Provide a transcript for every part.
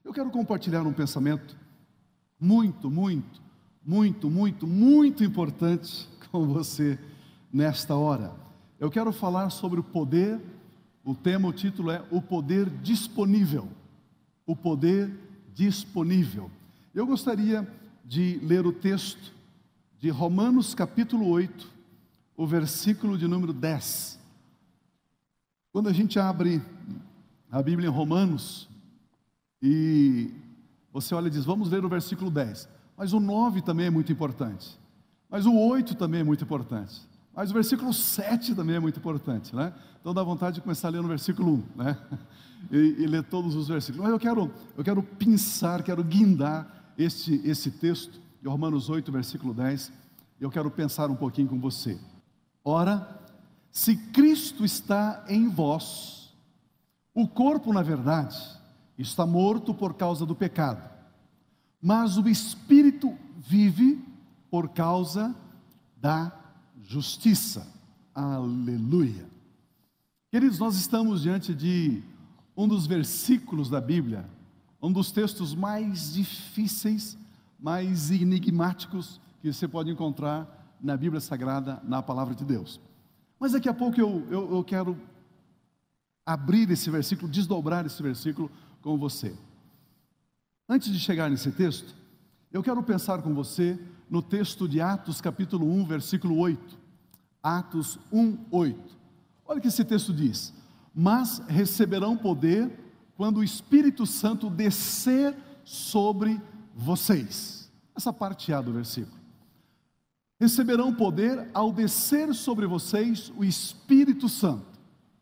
Eu quero compartilhar um pensamento muito, muito, muito, muito, muito importante com você nesta hora. Eu quero falar sobre o poder, o título é O Poder Disponível. O poder disponível. Eu gostaria de ler o texto de Romanos capítulo 8, o versículo de número 10. Quando a gente abre a Bíblia em Romanos, e você olha e diz, vamos ler o versículo 10. Mas o 9 também é muito importante. Mas o 8 também é muito importante. Mas o versículo 7 também é muito importante, né? Então dá vontade de começar a ler no versículo 1, né? E ler todos os versículos. Mas eu quero pensar, quero guindar esse texto, de Romanos 8, versículo 10. Eu quero pensar um pouquinho com você. Ora, se Cristo está em vós, o corpo, na verdade, está morto por causa do pecado, mas o Espírito vive por causa da justiça. Aleluia. Queridos, nós estamos diante de um dos versículos da Bíblia, um dos textos mais difíceis, mais enigmáticos que você pode encontrar na Bíblia Sagrada, na Palavra de Deus. Mas daqui a pouco eu quero abrir esse versículo, desdobrar esse versículo com você. Antes de chegar nesse texto, eu quero pensar com você no texto de Atos capítulo 1, versículo 8. Atos 1, 8. Olha o que esse texto diz: mas receberão poder quando o Espírito Santo descer sobre vocês. Essa parte A do versículo. Receberão poder ao descer sobre vocês o Espírito Santo.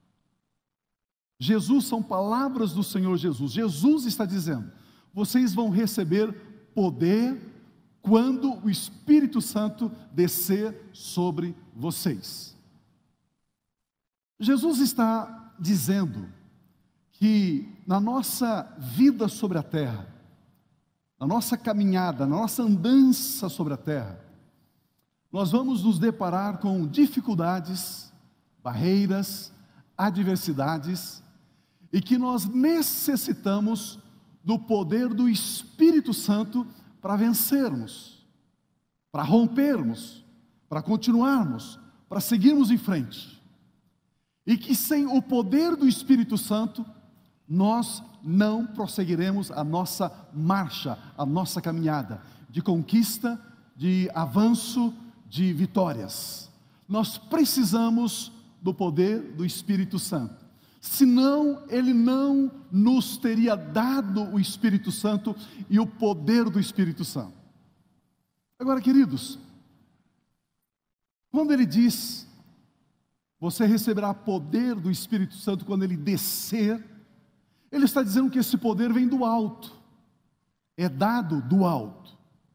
Jesus, são palavras do Senhor Jesus. Jesus está dizendo, vocês vão receber poder quando o Espírito Santo descer sobre vocês. Jesus está dizendo que na nossa vida sobre a terra, na nossa caminhada, na nossa andança sobre a terra, nós vamos nos deparar com dificuldades, barreiras, adversidades, e que nós necessitamos do poder do Espírito Santo para vencermos, para rompermos, para continuarmos, para seguirmos em frente. E que sem o poder do Espírito Santo, nós não prosseguiremos a nossa marcha, a nossa caminhada de conquista, de avanço, de vitórias. Nós precisamos do poder do Espírito Santo. Senão, Ele não nos teria dado o Espírito Santo e o poder do Espírito Santo. Agora, queridos, quando Ele diz, você receberá poder do Espírito Santo quando Ele descer, Ele está dizendo que esse poder vem do alto, é dado do alto.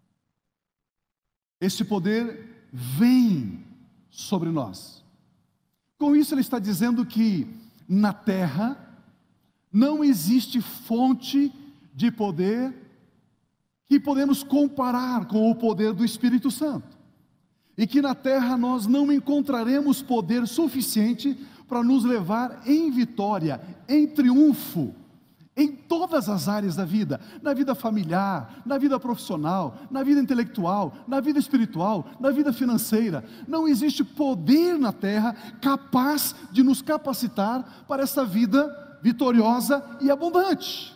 Esse poder vem sobre nós. Com isso Ele está dizendo que na terra não existe fonte de poder que podemos comparar com o poder do Espírito Santo. E que na terra nós não encontraremos poder suficiente para nos levar em vitória, em triunfo, em todas as áreas da vida, na vida familiar, na vida profissional, na vida intelectual, na vida espiritual, na vida financeira. Não existe poder na terra capaz de nos capacitar para essa vida vitoriosa e abundante.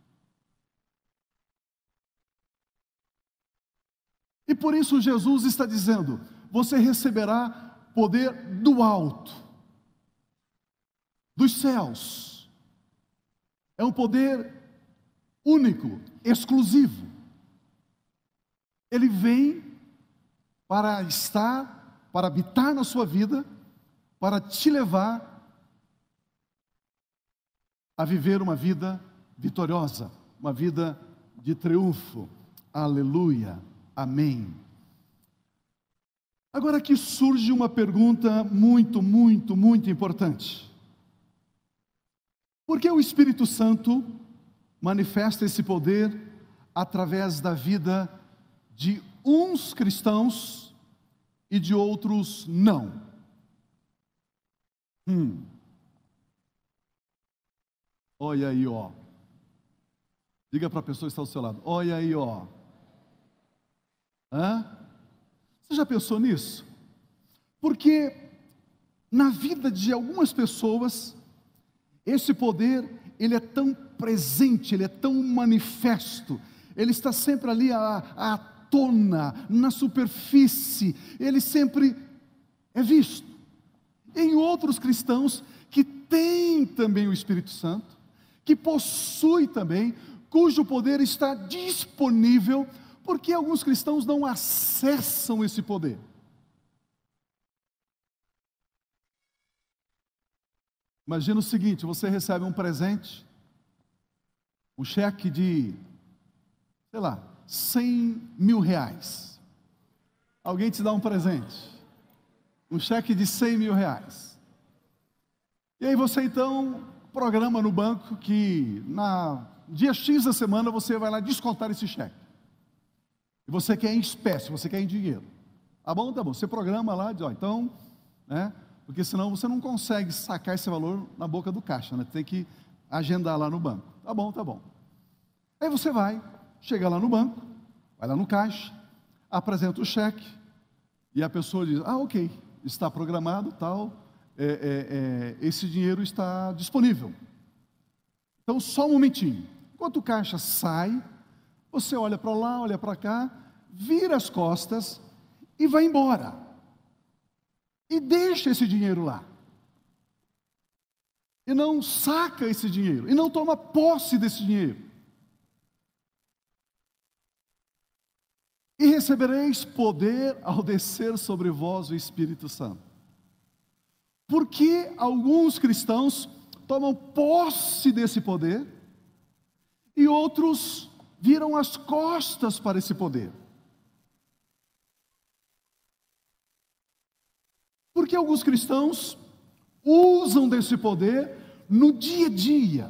E por isso Jesus está dizendo, você receberá poder do alto, dos céus. É um poder único, exclusivo. Ele vem para estar, para habitar na sua vida, para te levar a viver uma vida vitoriosa, uma vida de triunfo. Aleluia, amém. Agora aqui surge uma pergunta muito, muito, muito importante. Por que o Espírito Santo manifesta esse poder através da vida de uns cristãos e de outros não? Olha aí, ó. Diga para a pessoa que está ao seu lado: olha aí, ó. Hã? Você já pensou nisso? Porque na vida de algumas pessoas, esse poder, ele é tão presente, ele é tão manifesto, ele está sempre ali à tona, na superfície, ele sempre é visto. Em outros cristãos que têm também o Espírito Santo, que possui também, cujo poder está disponível, porque alguns cristãos não acessam esse poder. Imagina o seguinte: você recebe um presente, um cheque de, sei lá, 100 mil reais. Alguém te dá um presente, um cheque de 100 mil reais. E aí você então programa no banco que na dia X da semana você vai lá descontar esse cheque. E você quer em espécie, você quer em dinheiro. Tá bom, tá bom. Você programa lá, diz, ó, então, né? Porque senão você não consegue sacar esse valor na boca do caixa, né? Tem que agendar lá no banco. Tá bom, tá bom. Aí você vai, chega lá no banco, vai lá no caixa, apresenta o cheque, e a pessoa diz: ah, ok, está programado, tal, esse dinheiro está disponível. Então, só um momentinho. Enquanto o caixa sai, você olha para lá, olha para cá, vira as costas e vai embora. E deixa esse dinheiro lá. E não saca esse dinheiro, e não toma posse desse dinheiro. E recebereis poder ao descer sobre vós o Espírito Santo. Porque alguns cristãos tomam posse desse poder, e outros viram as costas para esse poder. Porque alguns cristãos usam desse poder no dia a dia,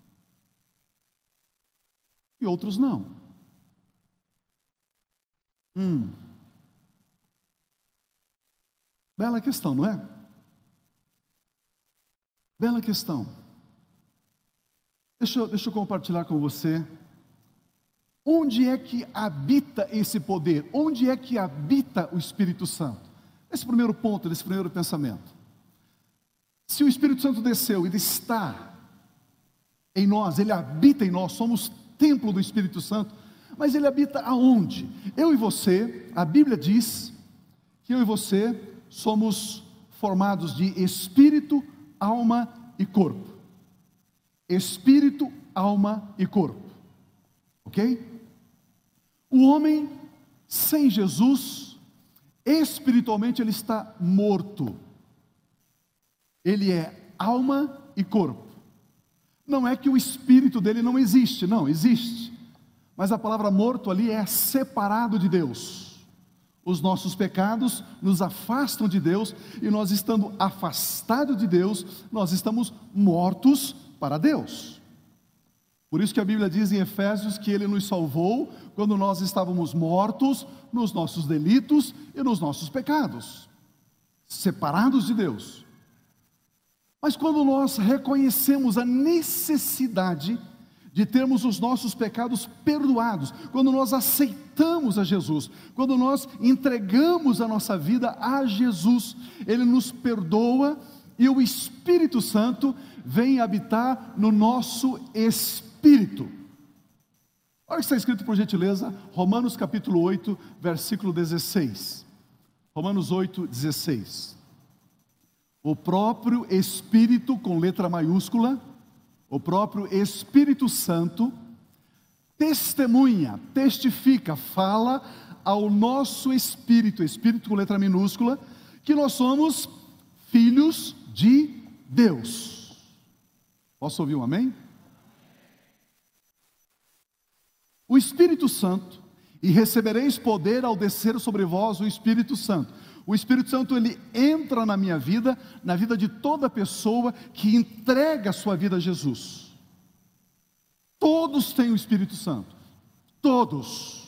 e outros não. Bela questão, não é? Bela questão. Deixa eu compartilhar com você. Onde é que habita esse poder? Onde é que habita o Espírito Santo? Esse primeiro ponto, esse primeiro pensamento. Se o Espírito Santo desceu, ele está em nós, ele habita em nós, somos templo do Espírito Santo, mas ele habita aonde? Eu e você, a Bíblia diz que eu e você somos formados de espírito, alma e corpo. Espírito, alma e corpo. Ok? O homem sem Jesus, espiritualmente ele está morto. Ele é alma e corpo. Não é que o espírito dele não existe, não, existe. Mas a palavra morto ali é separado de Deus. Os nossos pecados nos afastam de Deus, e nós estando afastados de Deus, nós estamos mortos para Deus. Por isso que a Bíblia diz em Efésios que Ele nos salvou quando nós estávamos mortos nos nossos delitos e nos nossos pecados, separados de Deus. Mas quando nós reconhecemos a necessidade de termos os nossos pecados perdoados, quando nós aceitamos a Jesus, quando nós entregamos a nossa vida a Jesus, Ele nos perdoa, e o Espírito Santo vem habitar no nosso espírito. Olha o que está escrito, por gentileza, Romanos capítulo 8, versículo 16. Romanos 8, 16. O próprio Espírito, com letra maiúscula, o próprio Espírito Santo, testemunha, testifica, fala ao nosso espírito, espírito com letra minúscula, que nós somos filhos de Deus. Posso ouvir um amém? O Espírito Santo, e recebereis poder ao descer sobre vós o Espírito Santo. O Espírito Santo, ele entra na minha vida, na vida de toda pessoa que entrega a sua vida a Jesus. Todos têm o Espírito Santo, todos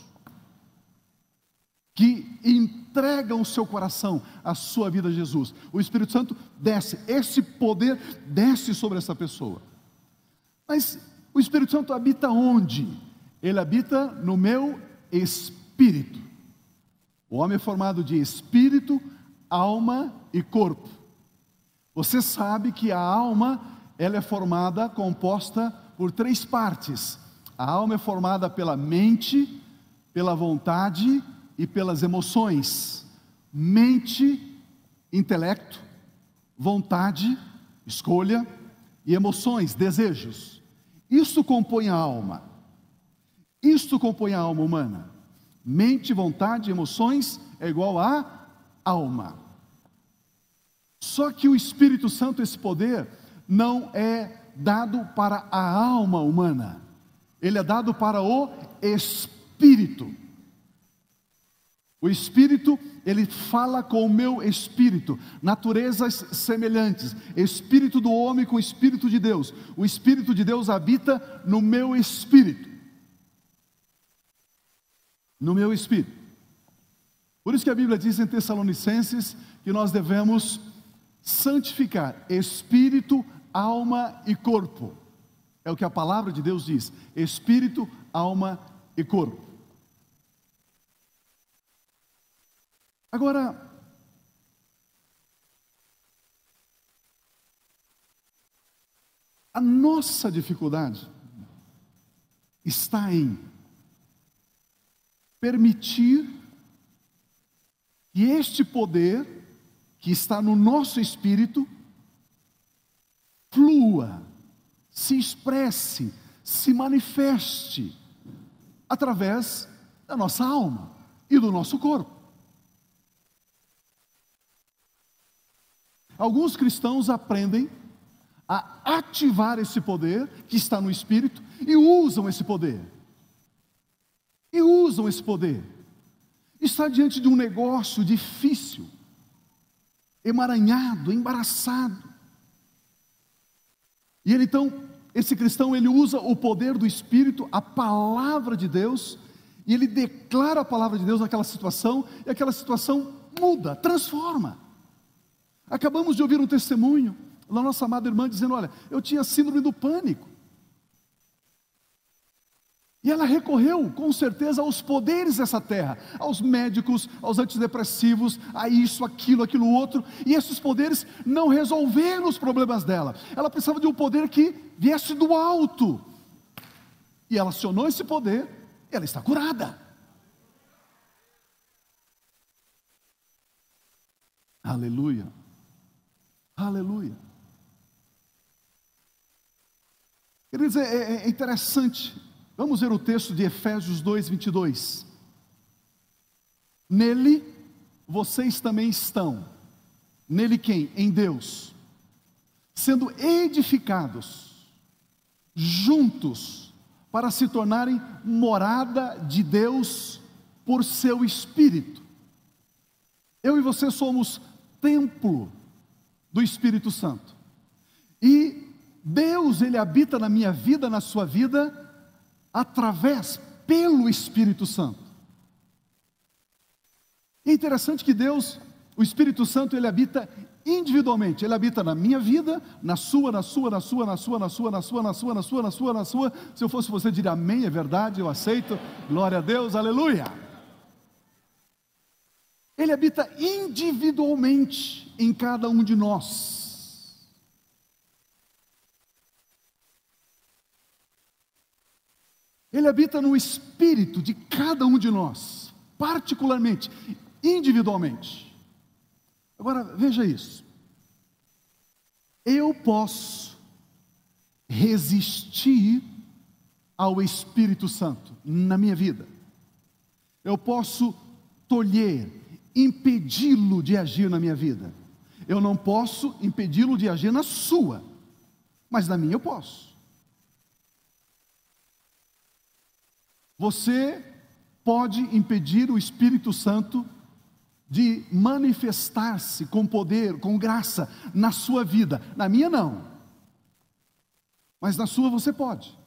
que entregam o seu coração, a sua vida a Jesus. O Espírito Santo desce, esse poder desce sobre essa pessoa. Mas o Espírito Santo habita onde? Ele habita no meu espírito. O homem é formado de espírito, alma e corpo. Você sabe que a alma, ela é formada, composta por 3 partes. A alma é formada pela mente, pela vontade e pelas emoções. Mente, intelecto, vontade, escolha e emoções, desejos. Isso compõe a alma. Isto compõe a alma humana. Mente, vontade, emoções é igual a alma. Só que o Espírito Santo, esse poder, não é dado para a alma humana. Ele é dado para o Espírito. O Espírito, ele fala com o meu espírito, naturezas semelhantes, espírito do homem com o Espírito de Deus. O Espírito de Deus habita no meu espírito. No meu espírito. Por isso que a Bíblia diz em Tessalonicenses que nós devemos santificar espírito, alma e corpo. É o que a palavra de Deus diz: espírito, alma e corpo. Agora, a nossa dificuldade está em permitir que este poder que está no nosso espírito flua, se expresse, se manifeste através da nossa alma e do nosso corpo. Alguns cristãos aprendem a ativar esse poder que está no espírito e usam esse poder. Está diante de um negócio difícil, emaranhado, embaraçado. E ele então, esse cristão, ele usa o poder do Espírito, a palavra de Deus, e ele declara a palavra de Deus naquela situação, e aquela situação muda, transforma. Acabamos de ouvir um testemunho da nossa amada irmã dizendo: olha, eu tinha síndrome do pânico. E ela recorreu, com certeza, aos poderes dessa terra, aos médicos, aos antidepressivos, a isso, aquilo outro, e esses poderes não resolveram os problemas dela. Ela precisava de um poder que viesse do alto. E ela acionou esse poder, e ela está curada. Aleluia. Aleluia. Queridos, é interessante. Vamos ver o texto de Efésios 2:22. Nele vocês também estão. Nele quem? Em Deus. Sendo edificados juntos para se tornarem morada de Deus por seu Espírito. Eu e você somos templo do Espírito Santo. E Deus, ele habita na minha vida, na sua vida, pelo Espírito Santo. É interessante que Deus, o Espírito Santo, ele habita individualmente. Ele habita na minha vida, na sua. Se eu fosse você, diria amém, é verdade, eu aceito. Glória a Deus, aleluia. Ele habita individualmente em cada um de nós. Ele habita no espírito de cada um de nós, particularmente, individualmente. Agora, veja isso. Eu posso resistir ao Espírito Santo na minha vida. Eu posso tolher, impedi-lo de agir na minha vida. Eu não posso impedi-lo de agir na sua, mas na minha eu posso. Você pode impedir o Espírito Santo de manifestar-se com poder, com graça na sua vida. Na minha não, mas na sua você pode.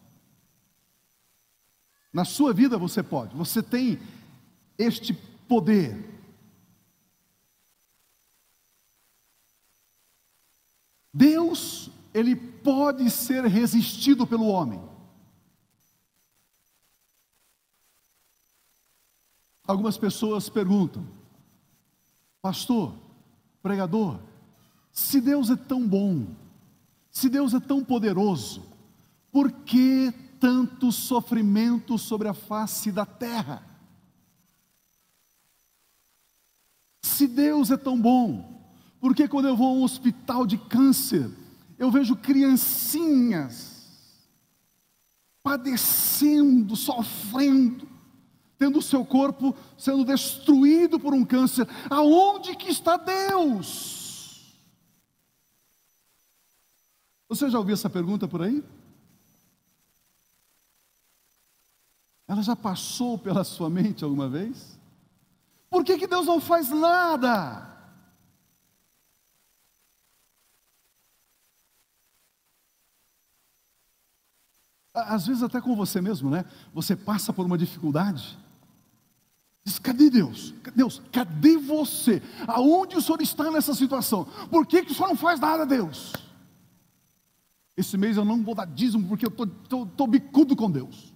Na sua vida você pode. Você tem este poder. Deus, ele pode ser resistido pelo homem. Algumas pessoas perguntam: pastor, pregador, se Deus é tão bom, se Deus é tão poderoso, por que tanto sofrimento sobre a face da terra? Se Deus é tão bom, por que quando eu vou a um hospital de câncer, eu vejo criancinhas padecendo, sofrendo, tendo o seu corpo sendo destruído por um câncer? Aonde que está Deus? Você já ouviu essa pergunta por aí? Ela já passou pela sua mente alguma vez? Por que Deus não faz nada? Às vezes até com você mesmo, né? Você passa por uma dificuldade, diz: cadê Deus? Deus, cadê você? Aonde o Senhor está nessa situação? Por que o Senhor não faz nada, Deus? Esse mês eu não vou dar dízimo porque eu estou bicudo com Deus.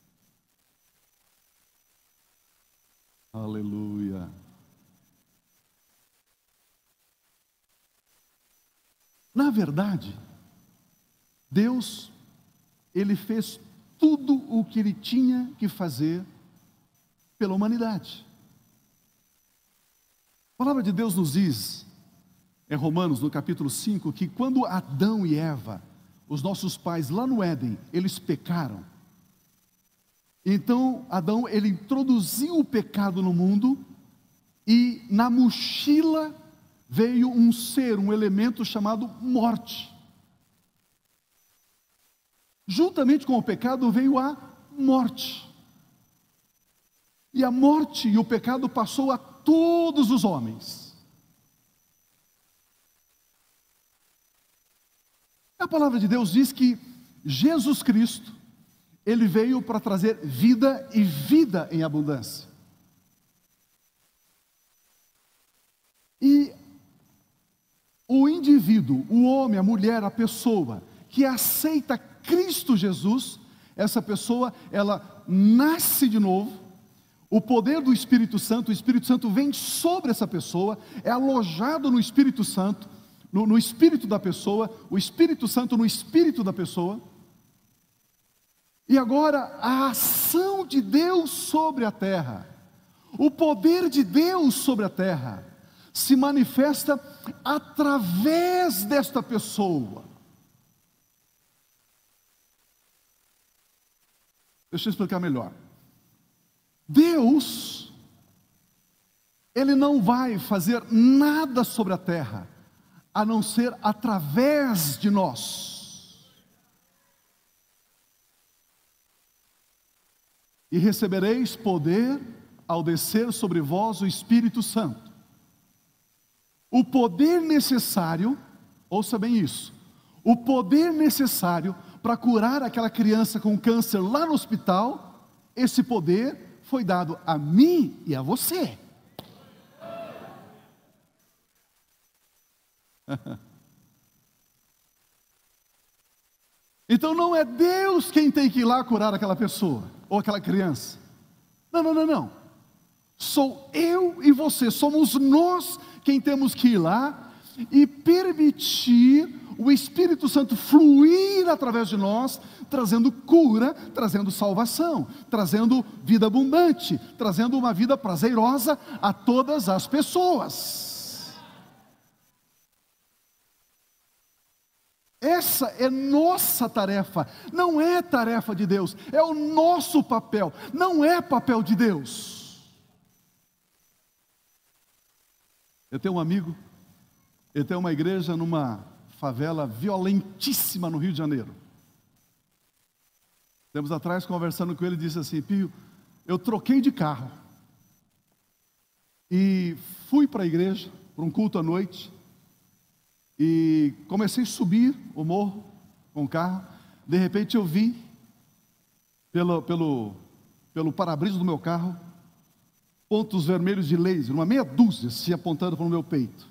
Aleluia. Na verdade, Deus, Ele fez tudo o que Ele tinha que fazer pela humanidade. A palavra de Deus nos diz, em Romanos, no capítulo 5, que quando Adão e Eva, os nossos pais lá no Éden, eles pecaram. Então Adão, ele introduziu o pecado no mundo, e na mochila veio um ser, um elemento chamado morte. Juntamente com o pecado veio a morte. E a morte e o pecado passou a todos os homens. A palavra de Deus diz que Jesus Cristo, Ele veio para trazer vida e vida em abundância. E o indivíduo, o homem, a mulher, a pessoa que aceita Cristo Jesus, essa pessoa, ela nasce de novo. O poder do Espírito Santo, o Espírito Santo vem sobre essa pessoa, é alojado no Espírito Santo, no espírito da pessoa, o Espírito Santo no espírito da pessoa. E agora a ação de Deus sobre a terra, o poder de Deus sobre a terra, se manifesta através desta pessoa. Deixa eu explicar melhor. Deus, Ele não vai fazer nada sobre a terra, a não ser através de nós. E recebereis poder ao descer sobre vós o Espírito Santo. O poder necessário, ouça bem isso, o poder necessário para curar aquela criança com câncer lá no hospital, esse poder foi dado a mim e a você. Então não é Deus quem tem que ir lá curar aquela pessoa, ou aquela criança. Não, não, não, não. Sou eu e você, somos nós quem temos que ir lá e permitir o Espírito Santo fluir através de nós, trazendo cura, trazendo salvação, trazendo vida abundante, trazendo uma vida prazerosa a todas as pessoas. Essa é nossa tarefa, não é tarefa de Deus, é o nosso papel, não é papel de Deus. Eu tenho um amigo, ele tem uma igreja numa favela violentíssima no Rio de Janeiro. Tempos atrás, conversando com ele, disse assim: Pio, eu troquei de carro e fui para a igreja, para um culto à noite, e comecei a subir o morro com o carro. De repente eu vi pelo para-brisa do meu carro pontos vermelhos de laser, uma meia dúzia se apontando para o meu peito.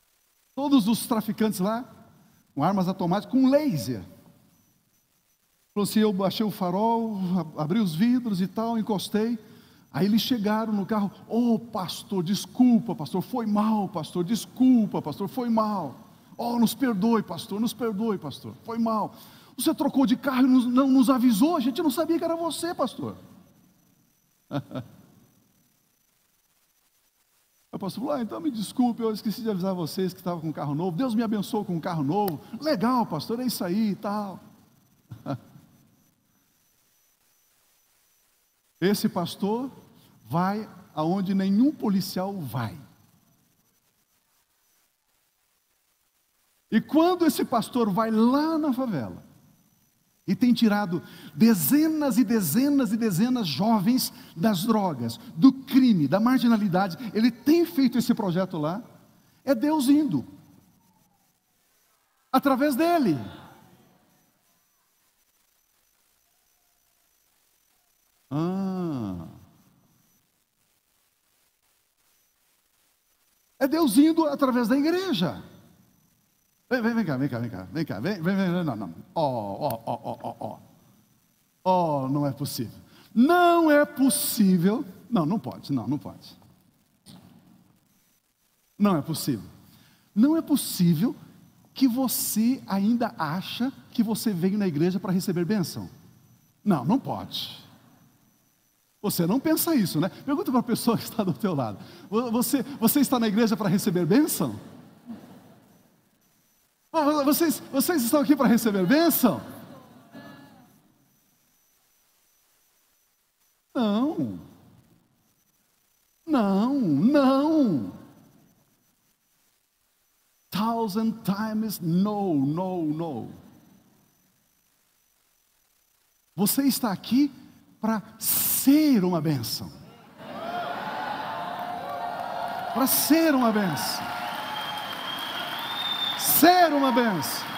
Todos os traficantes lá com armas automáticas, com laser. Falou assim, eu baixei o farol, abri os vidros e tal, encostei. Aí eles chegaram no carro, pastor, desculpa, pastor, foi mal, pastor, desculpa, pastor, foi mal. Nos perdoe, pastor, foi mal. Você trocou de carro e não nos avisou, a gente não sabia que era você, pastor. O pastor falou, então me desculpe, eu esqueci de avisar vocês que estava com um carro novo, Deus me abençoou com um carro novo. Legal, pastor, é isso aí e tal. Esse pastor vai aonde nenhum policial vai. E quando esse pastor vai lá na favela e tem tirado dezenas e dezenas e dezenas jovens das drogas, do crime, da marginalidade, ele tem feito esse projeto lá, é Deus indo através dele. É Deus indo através da igreja. Vem cá, não. Não é possível. Não é possível. Não pode. Não é possível. Não é possível que você ainda acha que você veio na igreja para receber bênção. Não pode. Você não pensa isso, né? Pergunta para a pessoa que está do teu lado. Você está na igreja para receber bênção? Vocês estão aqui para receber bênção? Não. 1,000 times no. Você está aqui para ser uma bênção. Para ser uma bênção. Ser uma bênção.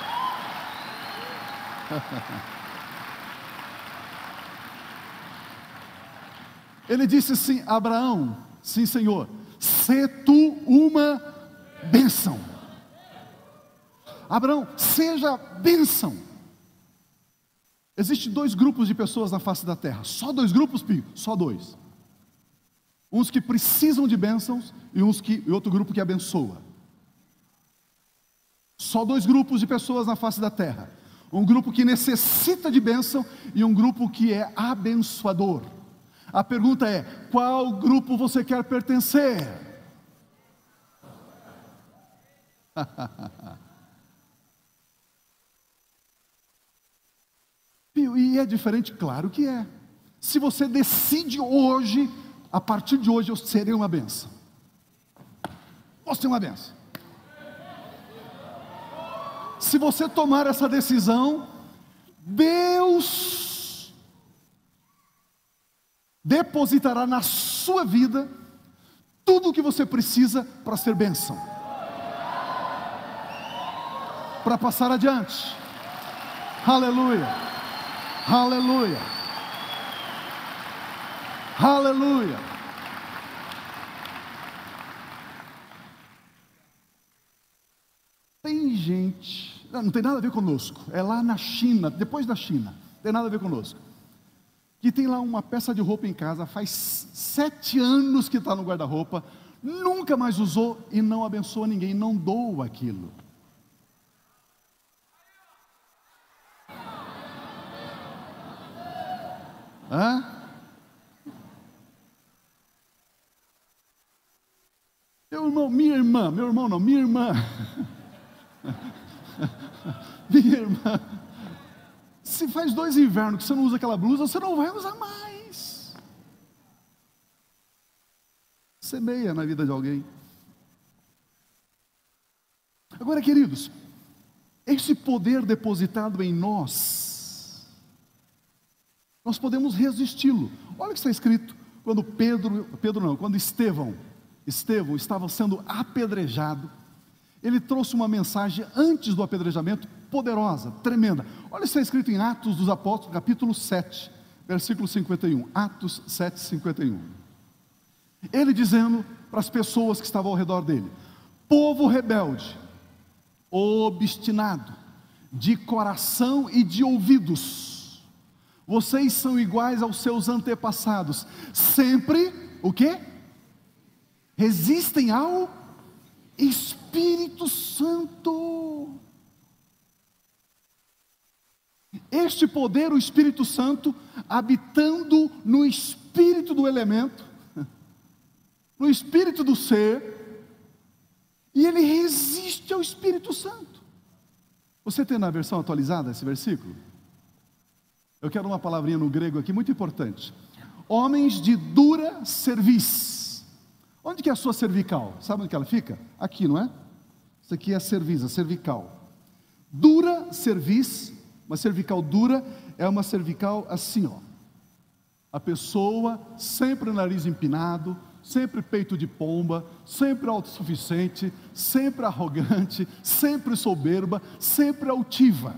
Ele disse assim, Abraão, sim Senhor, sê tu uma bênção. Abraão, seja bênção. Existem 2 grupos de pessoas na face da terra. Só 2 grupos, Pio? Só 2. Uns que precisam de bênçãos e outro grupo que abençoa. Só 2 grupos de pessoas na face da terra. Um grupo que necessita de bênção e um grupo que é abençoador. A pergunta é, qual grupo você quer pertencer? E é diferente? Claro que é. Se você decide hoje, a partir de hoje eu serei uma bênção. Você é uma bênção. Se você tomar essa decisão, Deus depositará na sua vida tudo o que você precisa para ser bênção, para passar adiante. Aleluia, aleluia, aleluia. Tem gente, não tem nada a ver conosco, é lá na China, depois da China, não tem nada a ver conosco, que tem lá uma peça de roupa em casa, faz 7 anos que está no guarda-roupa, nunca mais usou e não abençoa ninguém, não doa aquilo. Minha irmã, se faz 2 invernos que você não usa aquela blusa, você não vai usar mais. Semeia na vida de alguém. Agora, queridos, esse poder depositado em nós podemos resisti-lo. Olha o que está escrito quando quando Estevão estava sendo apedrejado. Ele trouxe uma mensagem antes do apedrejamento poderosa, tremenda. Olha o que está escrito em Atos dos Apóstolos, capítulo 7, versículo 51. Atos 7, 51. Ele dizendo para as pessoas que estavam ao redor dele: povo rebelde, obstinado, de coração e de ouvidos. Vocês são iguais aos seus antepassados. Sempre, o quê? Resistem ao Espírito Santo. Este poder, o Espírito Santo, habitando no espírito do elemento, no espírito do ser, e ele resiste ao Espírito Santo. Você tem na versão atualizada esse versículo? Eu quero uma palavrinha no grego aqui muito importante. Homens de dura cerviz. Onde que é a sua cervical? Sabe onde que ela fica? Aqui, não é? Isso aqui é a cerviz, a cervical. Dura cerviz, uma cervical dura, é uma cervical assim, ó. A pessoa sempre nariz empinado, sempre peito de pomba, sempre autossuficiente, sempre arrogante, sempre soberba, sempre altiva.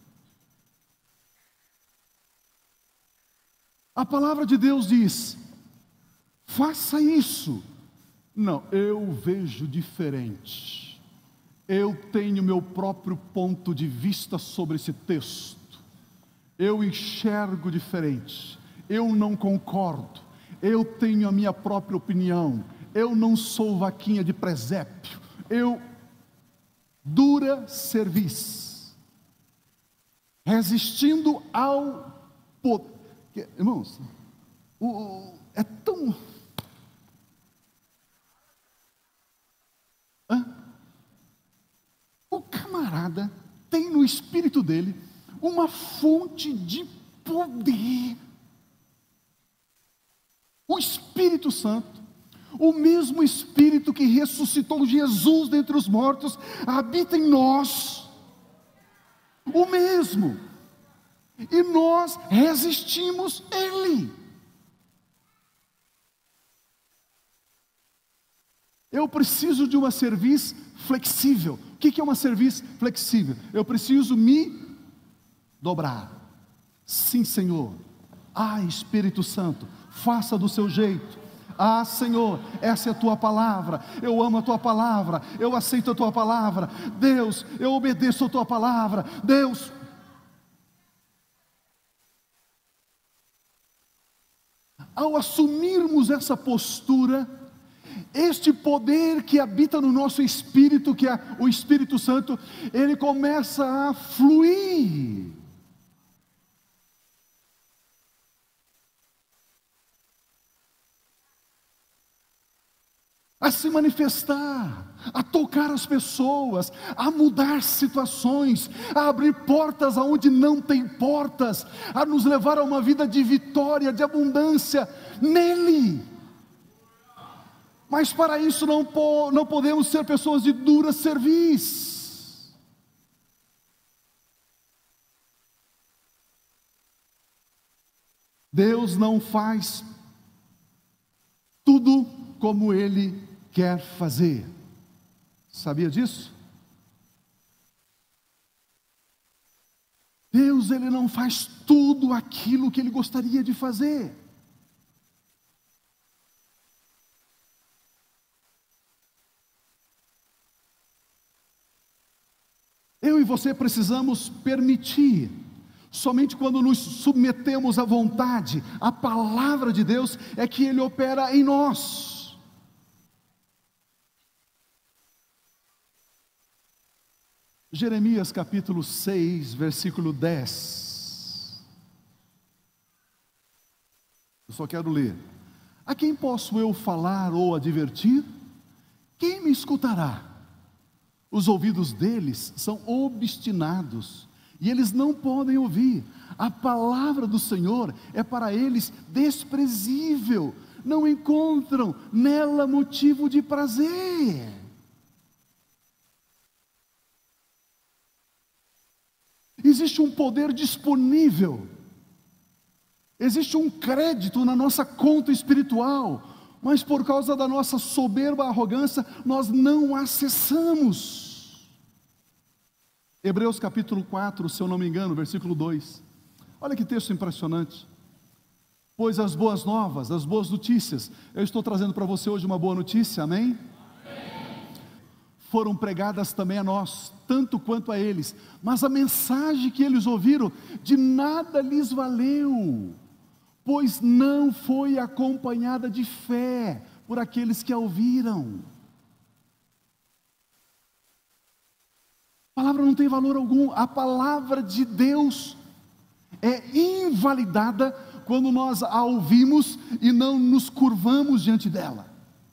A palavra de Deus diz: faça isso. Não, eu vejo diferente. Eu tenho meu próprio ponto de vista sobre esse texto. Eu enxergo diferente. Eu não concordo. Eu tenho a minha própria opinião. Eu não sou vaquinha de presépio. Dura cerviz, resistindo ao poder. Irmãos, é tão... O camarada tem no espírito dele uma fonte de poder. O Espírito Santo, o mesmo Espírito que ressuscitou Jesus dentre os mortos, habita em nós. O mesmo. E nós resistimos Ele. Eu preciso de uma cerviz flexível. O que é uma cerviz flexível? Eu preciso me dobrar. Sim, Senhor. Espírito Santo, faça do seu jeito. Senhor, essa é a tua palavra. Eu amo a tua palavra. Eu aceito a tua palavra. Deus, eu obedeço a tua palavra. Deus. Ao assumirmos essa postura, este poder que habita no nosso espírito, que é o Espírito Santo, ele começa a fluir. A se manifestar, a tocar as pessoas, a mudar situações, a abrir portas aonde não tem portas, a nos levar a uma vida de vitória, de abundância nele. Mas para isso não podemos ser pessoas de dura cerviz. Deus não faz tudo como Ele quer fazer. Sabia disso? Deus, Ele não faz tudo aquilo que Ele gostaria de fazer. Eu e você precisamos permitir. Somente quando nos submetemos à vontade, à palavra de Deus, é que Ele opera em nós. Jeremias capítulo 6, versículo 10. Eu só quero ler. A quem posso eu falar ou advertir? Quem me escutará? Os ouvidos deles são obstinados, e eles não podem ouvir. A palavra do Senhor é para eles desprezível, não encontram nela motivo de prazer. Existe um poder disponível, existe um crédito na nossa conta espiritual, mas por causa da nossa soberba arrogância, nós não acessamos. Hebreus capítulo 4, se eu não me engano, versículo 2. Olha que texto impressionante. Pois as boas novas, as boas notícias, eu estou trazendo para você hoje uma boa notícia, amém? foram pregadas também a nós, tanto quanto a eles, mas a mensagem que eles ouviram de nada lhes valeu, pois não foi acompanhada de fé por aqueles que a ouviram. A palavra não tem valor algum. A palavra de Deus é invalidada quando nós a ouvimos e não nos curvamos diante dela.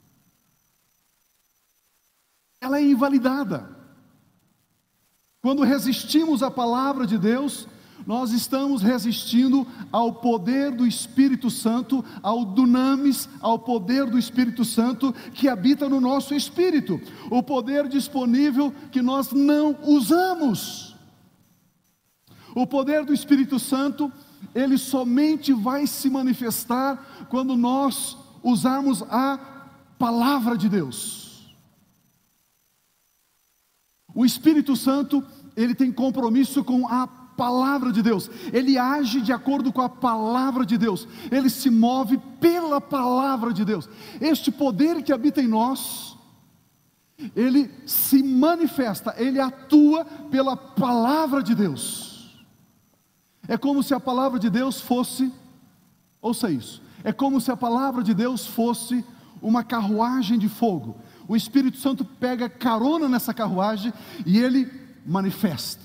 Ela é invalidada. Quando resistimos à palavra de Deus, nós estamos resistindo ao poder do Espírito Santo, ao dunamis, ao poder do Espírito Santo que habita no nosso espírito, o poder disponível que nós não usamos. O poder do Espírito Santo, ele somente vai se manifestar quando nós usarmos a palavra de Deus. O Espírito Santo, ele tem compromisso com a palavra de Deus, ele age de acordo com a palavra de Deus, ele se move pela palavra de Deus. Este poder que habita em nós, ele se manifesta, ele atua pela palavra de Deus. É como se a palavra de Deus fosse, ouça isso, é como se a palavra de Deus fosse uma carruagem de fogo. O Espírito Santo pega carona nessa carruagem e ele manifesta.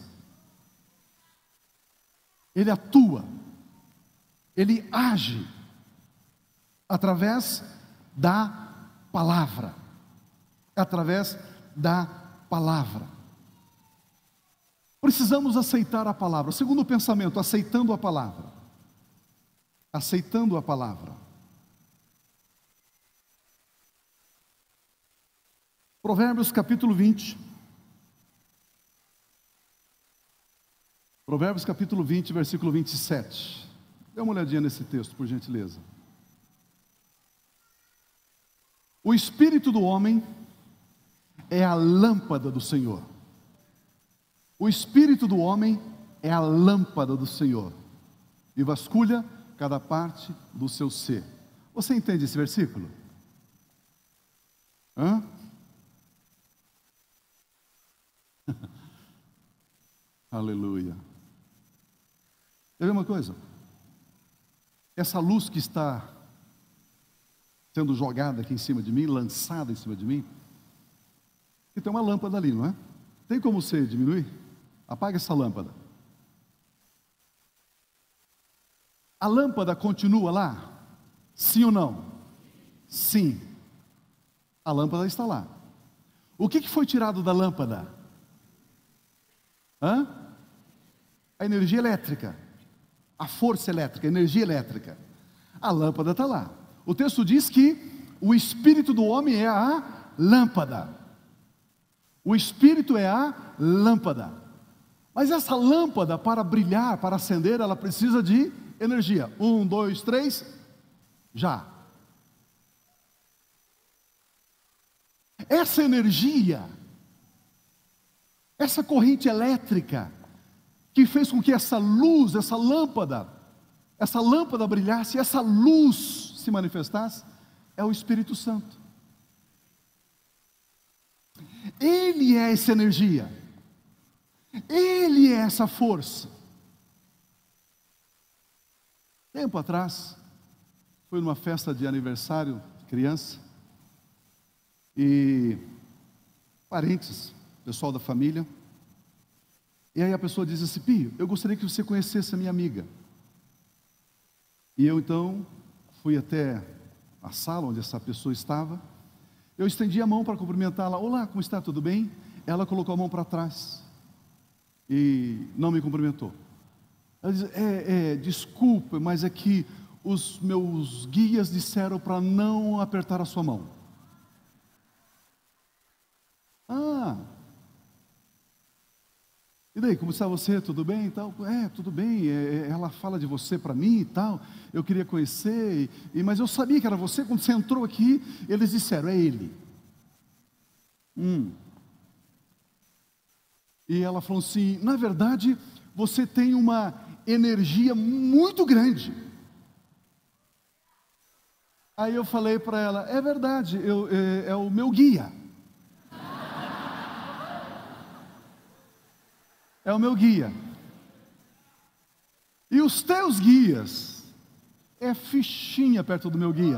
Ele atua, ele age através da palavra, através da palavra. Precisamos aceitar a palavra. Segundo o pensamento, aceitando a palavra. Aceitando a palavra. Provérbios capítulo 20. Provérbios capítulo 20, versículo 27. Dê uma olhadinha nesse texto, por gentileza. O espírito do homem é a lâmpada do Senhor. O espírito do homem é a lâmpada do Senhor, e vasculha cada parte do seu ser. Você entende esse versículo? Hã? Aleluia. Quer ver uma coisa? Essa luz que está sendo jogada aqui em cima de mim, lançada em cima de mim, e tem uma lâmpada ali, não é? Tem como você diminuir? Apaga essa lâmpada. A lâmpada continua lá? Sim ou não? Sim. A lâmpada está lá. O que foi tirado da lâmpada? A energia elétrica, a força elétrica, a energia elétrica. A lâmpada está lá. O texto diz que o espírito do homem é a lâmpada. O espírito é a lâmpada. Mas essa lâmpada, para brilhar, para acender, ela precisa de energia. 1, 2, 3, já. Essa energia, essa corrente elétrica, que fez com que essa luz, essa lâmpada brilhasse, essa luz se manifestasse, é o Espírito Santo. Ele é essa energia, ele é essa força. Tempo atrás, fui numa festa de aniversário de criança, e parentes, pessoal da família, e aí a pessoa diz assim: Pio, eu gostaria que você conhecesse a minha amiga. E eu então fui até a sala onde essa pessoa estava. Eu estendi a mão para cumprimentá-la. Olá, como está? Tudo bem? Ela colocou a mão para trás e não me cumprimentou. Ela diz: desculpa, mas é que os meus guias disseram para não apertar a sua mão. E daí, como está você? Tudo bem e tal? Tudo bem, ela fala de você para mim e tal, eu queria conhecer, mas eu sabia que era você. Quando você entrou aqui, eles disseram: é ele. E ela falou assim: na verdade, você tem uma energia muito grande. Aí eu falei para ela: é verdade, é o meu guia. é o meu guia. E os teus guias é fichinha perto do meu guia.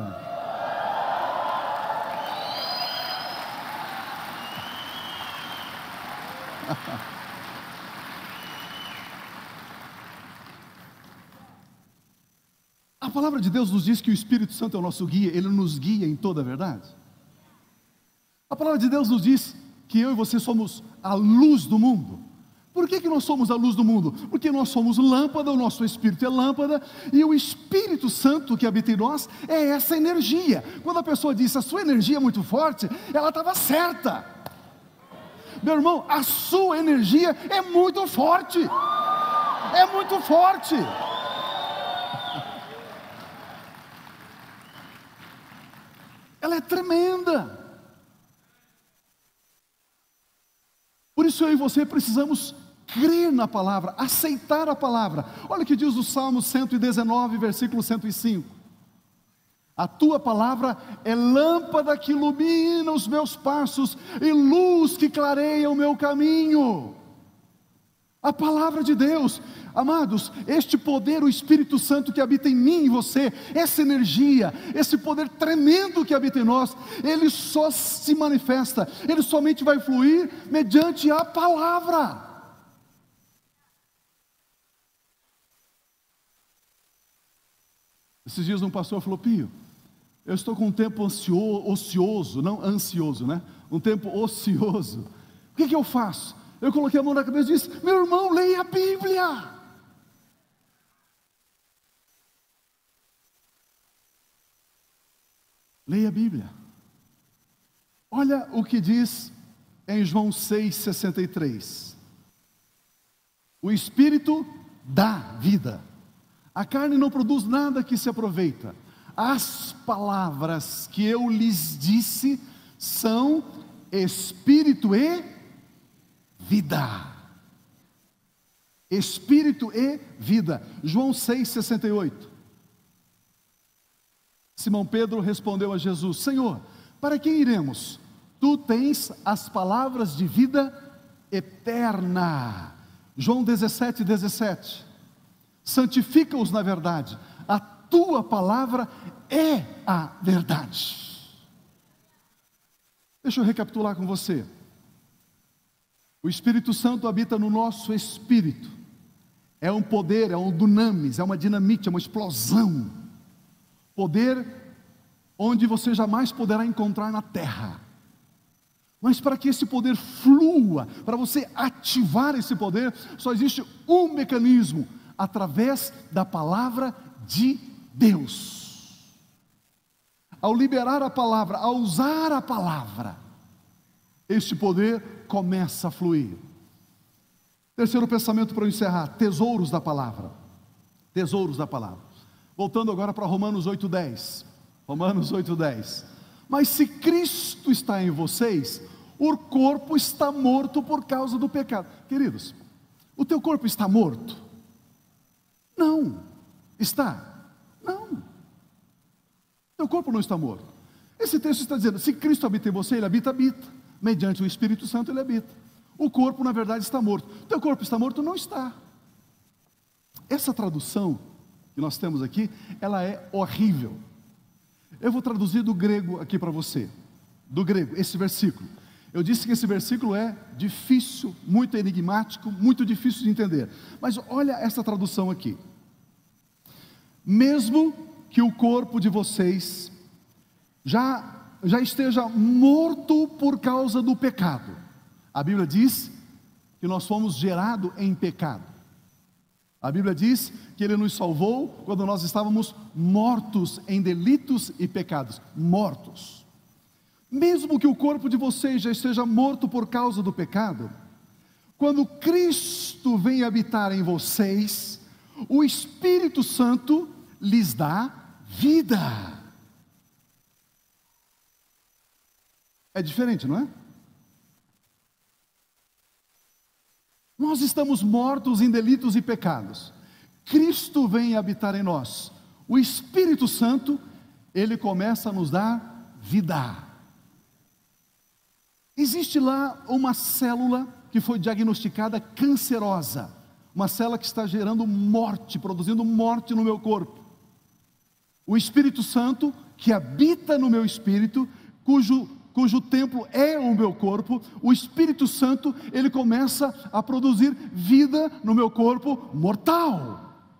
A palavra de Deus nos diz que o Espírito Santo é o nosso guia, ele nos guia em toda a verdade. A palavra de Deus nos diz que eu e você somos a luz do mundo. Por que nós somos a luz do mundo? Porque nós somos lâmpada, o nosso espírito é lâmpada, e o Espírito Santo que habita em nós é essa energia. Quando a pessoa disse, a sua energia é muito forte, ela estava certa. Meu irmão, a sua energia é muito forte. É muito forte. Ela é tremenda. Por isso eu e você precisamos crer na palavra, aceitar a palavra. Olha o que diz o Salmo 119, versículo 105. A tua palavra é lâmpada que ilumina os meus passos e luz que clareia o meu caminho. A palavra de Deus, amados, este poder, o Espírito Santo que habita em mim e você, essa energia, esse poder tremendo que habita em nós, ele só se manifesta, ele somente vai fluir mediante a palavra. Esses dias um pastor falou, Pio, eu estou com um tempo ocioso, não ansioso, né? Um tempo ocioso. O que eu faço? Eu coloquei a mão na cabeça e disse, meu irmão, leia a Bíblia. Leia a Bíblia. Olha o que diz em João 6,63. O Espírito dá vida. A carne não produz nada que se aproveita. As palavras que eu lhes disse são Espírito e vida. Espírito e vida. João 6,68. Simão Pedro respondeu a Jesus, Senhor, para quem iremos? Tu tens as palavras de vida eterna. João 17,17. Santifica-os na verdade, a tua palavra é a verdade. Deixa eu recapitular com você. O Espírito Santo habita no nosso espírito. É um poder, é um dunamis, é uma dinamite, é uma explosão. Poder onde você jamais poderá encontrar na terra. Mas para que esse poder flua, para você ativar esse poder, só existe um mecanismo, através da palavra de Deus. Ao liberar a palavra, ao usar a palavra, este poder começa a fluir. Terceiro pensamento para eu encerrar, tesouros da palavra. Tesouros da palavra. Voltando agora para Romanos 8,10. Romanos 8,10. Mas se Cristo está em vocês, o corpo está morto por causa do pecado. Queridos, o teu corpo está morto? Não. Está? Não. Teu corpo não está morto. Esse texto está dizendo, se Cristo habita em você, ele habita. Mediante o Espírito Santo ele habita. O corpo na verdade está morto. Teu corpo está morto? Não está. Essa tradução que nós temos aqui, ela é horrível. Eu vou traduzir do grego aqui para você. Do grego, esse versículo. Eu disse que esse versículo é difícil, muito enigmático, muito difícil de entender. Mas olha essa tradução aqui. Mesmo que o corpo de vocês já esteja morto por causa do pecado. A Bíblia diz que nós fomos gerados em pecado. A Bíblia diz que Ele nos salvou quando nós estávamos mortos em delitos e pecados. Mortos. Mesmo que o corpo de vocês já esteja morto por causa do pecado, quando Cristo vem habitar em vocês, o Espírito Santo lhes dá vida. É diferente, não é? Nós estamos mortos em delitos e pecados. Cristo vem habitar em nós. O Espírito Santo, ele começa a nos dar vida. Existe lá uma célula que foi diagnosticada cancerosa, uma célula que está gerando morte, produzindo morte no meu corpo. O Espírito Santo, que habita no meu espírito, cujo templo é o meu corpo, o Espírito Santo, ele começa a produzir vida no meu corpo mortal.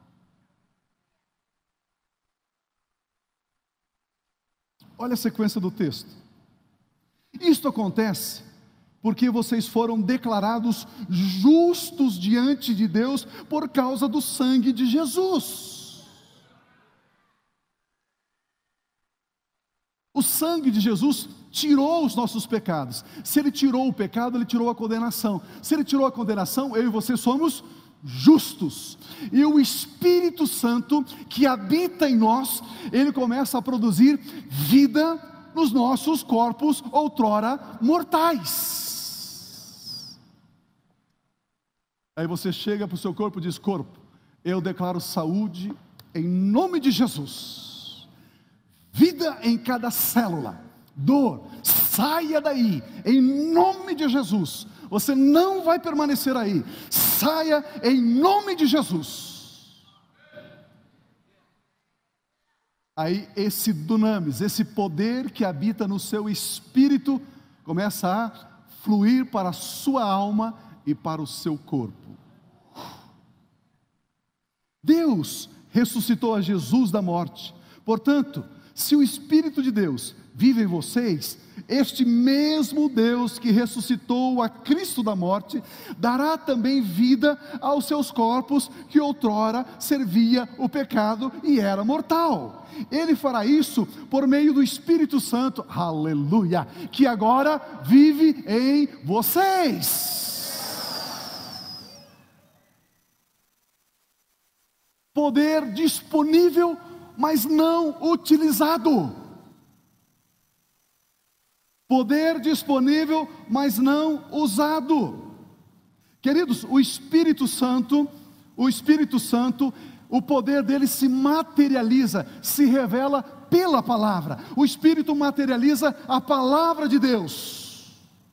Olha a sequência do texto. Isto acontece porque vocês foram declarados justos diante de Deus por causa do sangue de Jesus. O sangue de Jesus tirou os nossos pecados. Se Ele tirou o pecado, Ele tirou a condenação. Se Ele tirou a condenação, eu e você somos justos. E o Espírito Santo que habita em nós, Ele começa a produzir vida nos nossos corpos outrora mortais. Aí você chega para o seu corpo e diz: corpo, eu declaro saúde em nome de Jesus, vida em cada célula, dor, saia daí, em nome de Jesus. Você não vai permanecer aí, saia em nome de Jesus. Aí esse dunamis, esse poder que habita no seu espírito, começa a fluir para a sua alma e para o seu corpo. Deus ressuscitou a Jesus da morte. Portanto, se o Espírito de Deus vive em vocês, este mesmo Deus que ressuscitou a Cristo da morte, dará também vida aos seus corpos que outrora servia o pecado e era mortal. Ele fará isso por meio do Espírito Santo, aleluia, que agora vive em vocês. Poder disponível, mas não utilizado. Poder disponível, mas não usado. Queridos, o Espírito Santo, o poder dele se materializa, se revela pela palavra. O Espírito materializa a palavra de Deus.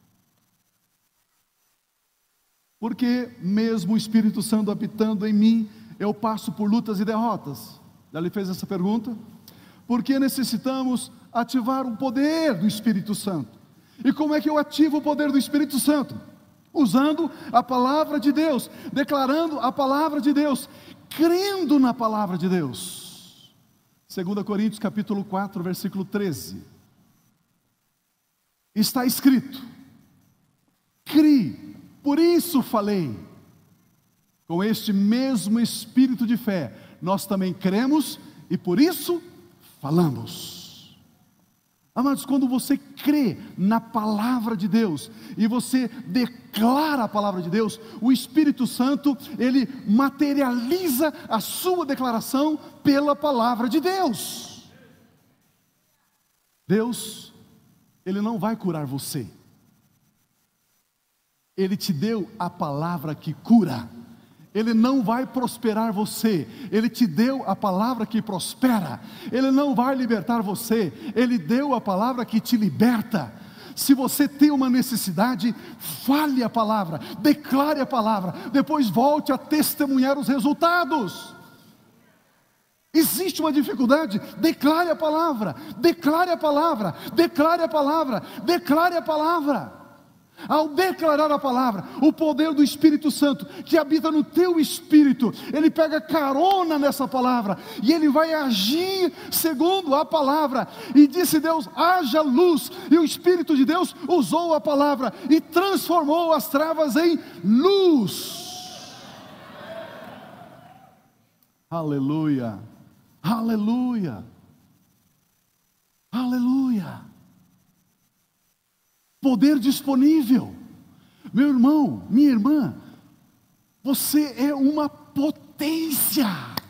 Porque mesmo o Espírito Santo habitando em mim, eu passo por lutas e derrotas. Já lhe fez essa pergunta? Porque necessitamos ativar o poder do Espírito Santo. E como é que eu ativo o poder do Espírito Santo? Usando a palavra de Deus, declarando a palavra de Deus, crendo na palavra de Deus. 2 Coríntios capítulo 4, versículo 13. Está escrito: criei, por isso falei. Com este mesmo espírito de fé, nós também cremos e por isso falamos. Amados, quando você crê na palavra de Deus e você declara a palavra de Deus, o Espírito Santo, ele materializa a sua declaração pela palavra de Deus. Deus, ele não vai curar você. Ele te deu a palavra que cura. Ele não vai prosperar você. Ele te deu a palavra que prospera. Ele não vai libertar você. Ele deu a palavra que te liberta. Se você tem uma necessidade, fale a palavra, declare a palavra, depois volte a testemunhar os resultados. Existe uma dificuldade? Declare a palavra, declare a palavra, declare a palavra, declare a palavra. Ao declarar a palavra, o poder do Espírito Santo que habita no teu espírito, ele pega carona nessa palavra e ele vai agir segundo a palavra. E disse Deus: haja luz, e o Espírito de Deus usou a palavra e transformou as trevas em luz. Aleluia, aleluia, aleluia. Poder disponível. Meu irmão, minha irmã, você é uma potência.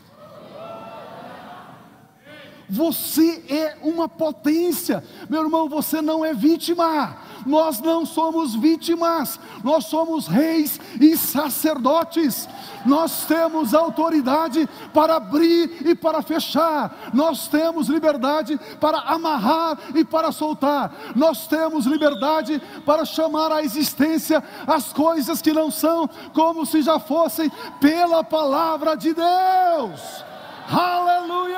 Você é uma potência. Meu irmão, você não é vítima. Nós não somos vítimas. Nós somos reis e sacerdotes. Nós temos autoridade para abrir e para fechar. Nós temos liberdade para amarrar e para soltar. Nós temos liberdade para chamar à existência as coisas que não são, como se já fossem, pela palavra de Deus. Aleluia!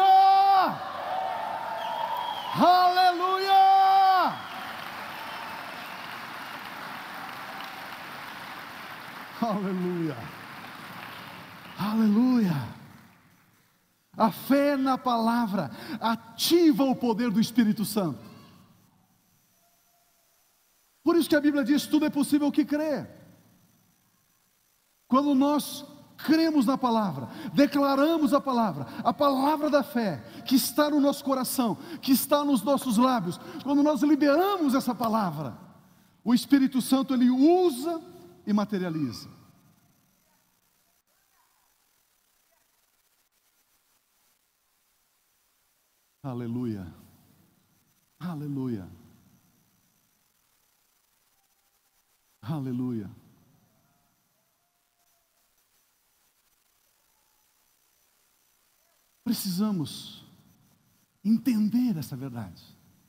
Aleluia! Aleluia! Aleluia! A fé na palavra ativa o poder do Espírito Santo. Por isso que a Bíblia diz: tudo é possível que crê. Quando nós cremos na palavra, declaramos a palavra da fé, que está no nosso coração, que está nos nossos lábios, quando nós liberamos essa palavra, o Espírito Santo, ele usa e materializa. Aleluia, aleluia, aleluia. Precisamos entender essa verdade.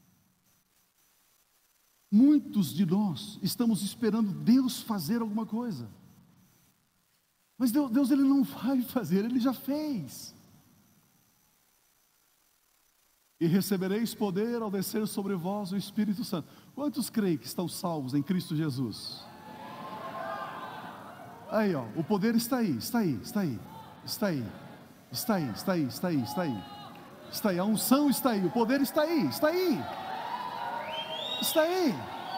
Muitos de nós estamos esperando Deus fazer alguma coisa, mas Deus ele não vai fazer, Ele já fez. E recebereis poder ao descer sobre vós o Espírito Santo. Quantos creem que estão salvos em Cristo Jesus? Aí, ó, o poder está aí, está aí, está aí, está aí, está aí, está aí, está aí, está aí, está aí, a unção está aí, o poder está aí, está aí, está aí,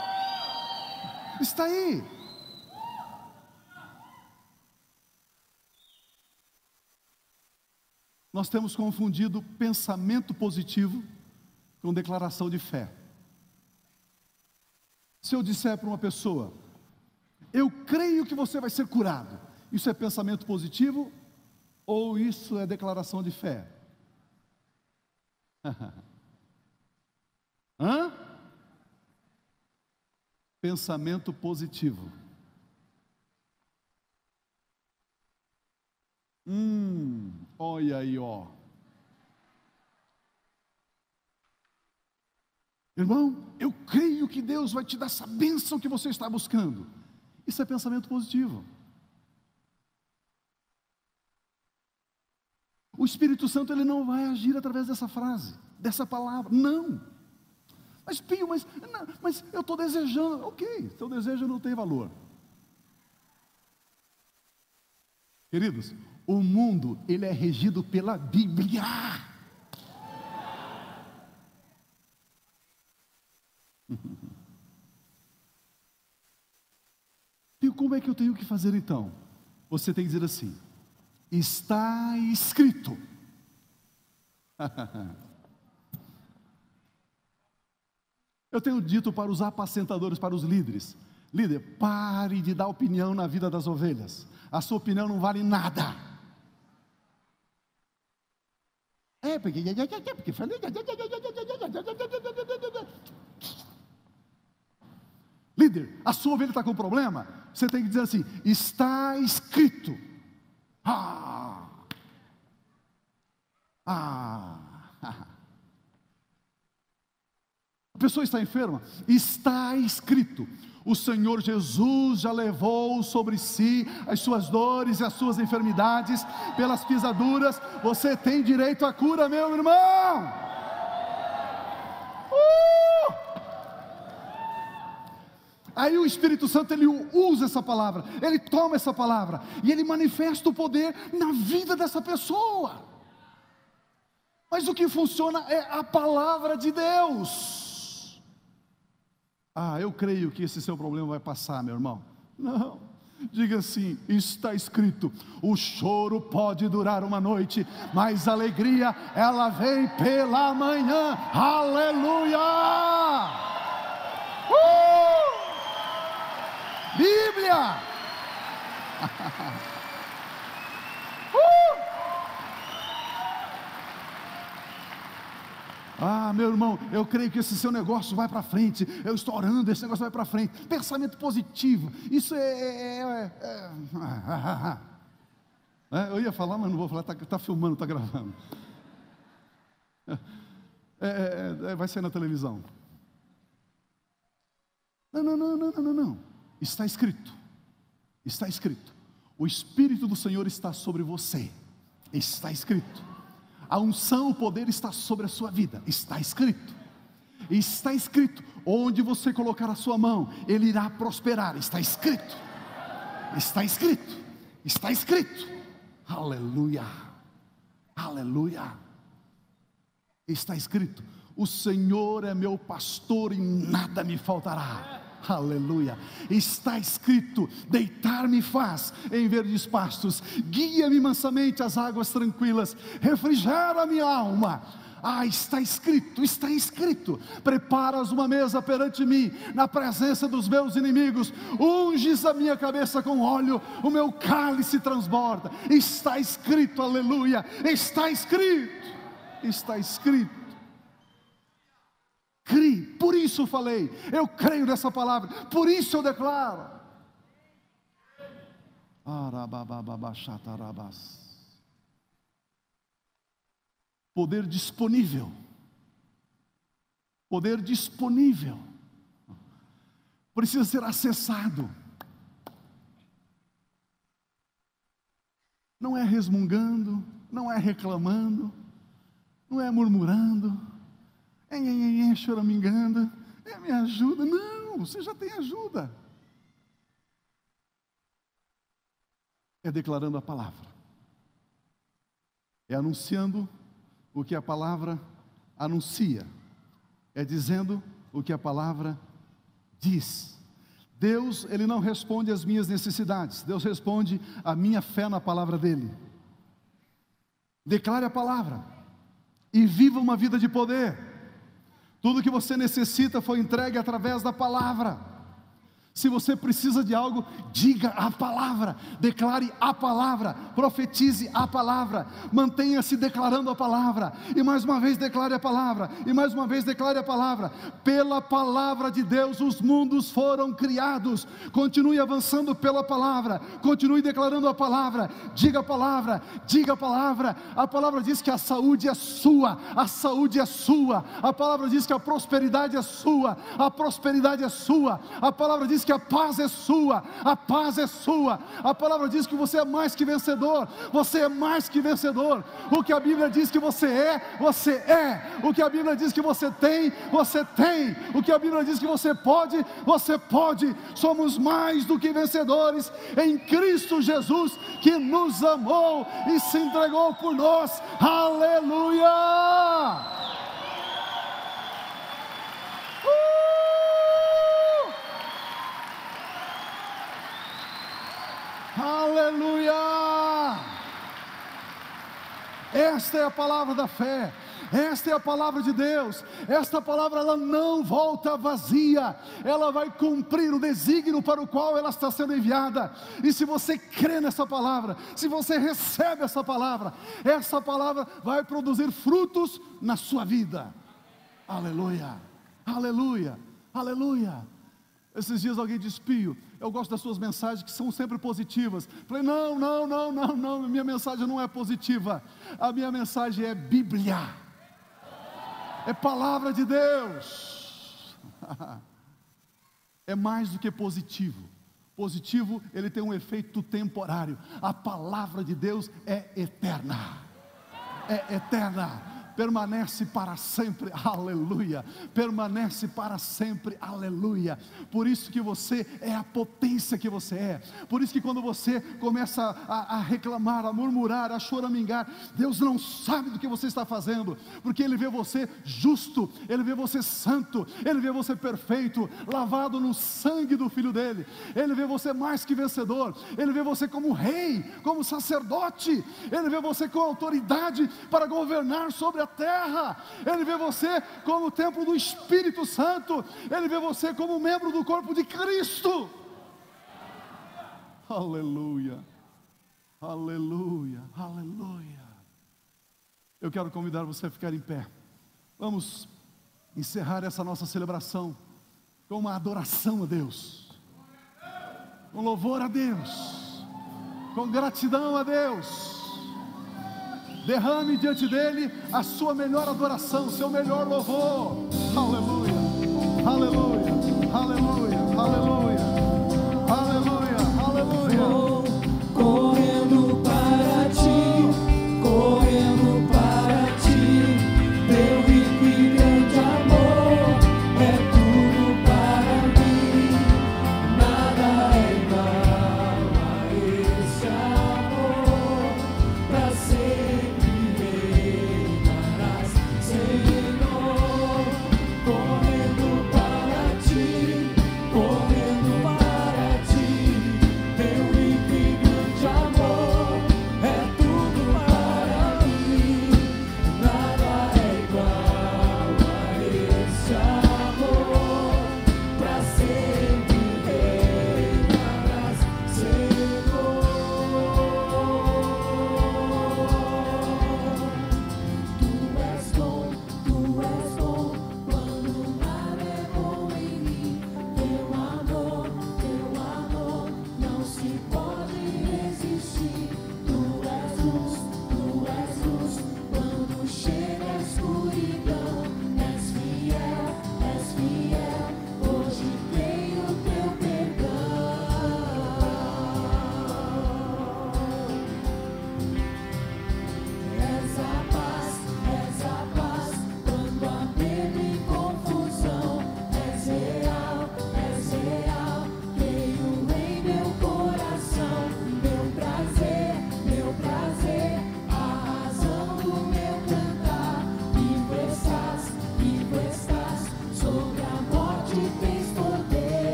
está aí. Nós temos confundido pensamento positivo com declaração de fé. Se eu disser para uma pessoa: eu creio que você vai ser curado, isso é pensamento positivo ou isso é declaração de fé? Hã? Pensamento positivo. Olha aí, ó. Irmão, eu creio que Deus vai te dar essa bênção que você está buscando. Isso é pensamento positivo. O Espírito Santo ele não vai agir através dessa frase, dessa palavra, não. Mas Pio, mas eu estou desejando. Ok, teu desejo não tem valor. Queridos, o mundo ele é regido pela Bíblia. E como é que eu tenho que fazer então? Você tem que dizer assim: está escrito. Eu tenho dito para os apacentadores, para os líderes: líder, pare de dar opinião na vida das ovelhas. A sua opinião não vale nada. Porque falei. Líder, a sua ovelha está com problema? Você tem que dizer assim: está escrito. A pessoa está enferma? Está escrito. O Senhor Jesus já levou sobre si as suas dores e as suas enfermidades, pelas pisaduras, você tem direito à cura, meu irmão. Aí o Espírito Santo ele usa essa palavra, ele toma essa palavra e ele manifesta o poder na vida dessa pessoa. Mas o que funciona é a palavra de Deus. Eu creio que esse seu problema vai passar, meu irmão. Não, diga assim: está escrito, o choro pode durar uma noite, mas a alegria ela vem pela manhã. Aleluia! Bíblia! Meu irmão, eu creio que esse seu negócio vai para frente. Eu estou orando, esse negócio vai para frente. Pensamento positivo, isso Eu ia falar, mas não vou falar, está filmando, está gravando. Vai ser na televisão. Não. Está escrito. Está escrito. O Espírito do Senhor está sobre você. Está escrito. A unção, o poder está sobre a sua vida. Está escrito. Está escrito. Onde você colocar a sua mão, ele irá prosperar. Está escrito. Está escrito. Está escrito. Aleluia. Aleluia. Está escrito: o Senhor é meu pastor e nada me faltará. Aleluia. Está escrito: deitar-me faz em verdes pastos, guia-me mansamente às águas tranquilas, refrigera a minha alma. Está escrito, está escrito: preparas uma mesa perante mim, na presença dos meus inimigos, unges a minha cabeça com óleo, o meu cálice transborda. Está escrito, aleluia, está escrito, está escrito. Crie, por isso eu falei, eu creio nessa palavra, por isso eu declaro. Poder disponível. Poder disponível. Precisa ser acessado. Não é resmungando, não é reclamando, não é murmurando, choramingando, me ajuda. Não, você já tem ajuda. É declarando a palavra. É anunciando o que a palavra anuncia. É dizendo o que a palavra diz. Deus, Ele não responde às minhas necessidades. Deus responde à minha fé na palavra dEle. Declare a palavra e viva uma vida de poder. Tudo que você necessita foi entregue através da palavra. Se você precisa de algo, diga a palavra, declare a palavra, profetize a palavra, mantenha-se declarando a palavra, e mais uma vez declare a palavra, e mais uma vez declare a palavra. Pela palavra de Deus os mundos foram criados. Continue avançando pela palavra, continue declarando a palavra, diga a palavra, diga a palavra. A palavra diz que a saúde é sua, a saúde é sua. A palavra diz que a prosperidade é sua, a prosperidade é sua. A palavra diz que a paz é sua, a paz é sua. A palavra diz que você é mais que vencedor, você é mais que vencedor. O que a Bíblia diz que você é, você é. O que a Bíblia diz que você tem, você tem. O que a Bíblia diz que você pode, você pode. Somos mais do que vencedores em Cristo Jesus, que nos amou e se entregou por nós. Aleluia! Aleluia! Esta é a palavra da fé, esta é a palavra de Deus. Esta palavra, ela não volta vazia, ela vai cumprir o desígnio para o qual ela está sendo enviada. E se você crê nessa palavra, se você recebe essa palavra vai produzir frutos na sua vida. Aleluia, aleluia, aleluia. Esses dias alguém disse: Pio, eu gosto das suas mensagens que são sempre positivas. Falei: não, minha mensagem não é positiva. A minha mensagem é Bíblia, é palavra de Deus. É mais do que positivo. Positivo, ele tem um efeito temporário. A palavra de Deus é eterna. É eterna. Permanece para sempre, aleluia, permanece para sempre, aleluia. Por isso que você é a potência que você é. Por isso que quando você começa a reclamar, a murmurar, a choramingar, Deus não sabe do que você está fazendo, porque Ele vê você justo, Ele vê você santo, Ele vê você perfeito, lavado no sangue do Filho dEle. Ele vê você mais que vencedor, Ele vê você como rei, como sacerdote, Ele vê você com autoridade para governar sobre a terra. Ele vê você como o templo do Espírito Santo. Ele vê você como membro do corpo de Cristo. Aleluia, aleluia, aleluia. Eu quero convidar você a ficar em pé. Vamos encerrar essa nossa celebração com uma adoração a Deus, um louvor a Deus, com gratidão a Deus. Derrame diante dele a sua melhor adoração, o seu melhor louvor. Aleluia, aleluia, aleluia, aleluia, aleluia.